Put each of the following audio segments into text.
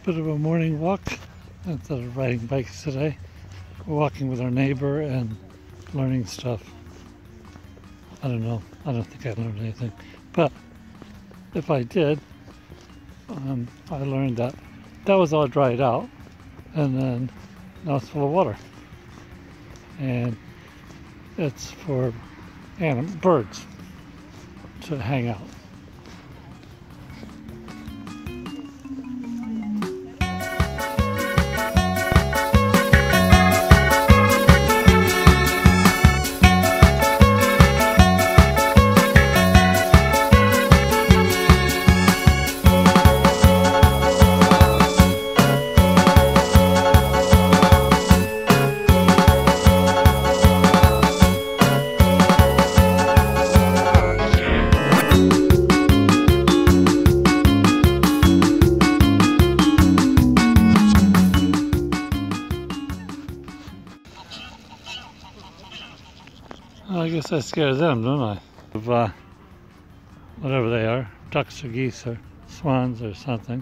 bit of a morning walk instead of riding bikes today. We're walking with our neighbor and learning stuff. I don't know. I don't think I learned anything. But if I did, I learned that was all dried out and then now it's full of water. And it's for birds to hang out. I guess I scare them, don't I? Of whatever they are, ducks or geese or swans or something.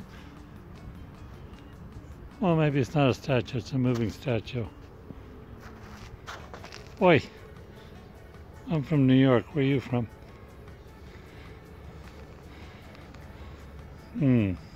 Well, maybe it's not a statue, it's a moving statue. Oi! I'm from New York. Where are you from?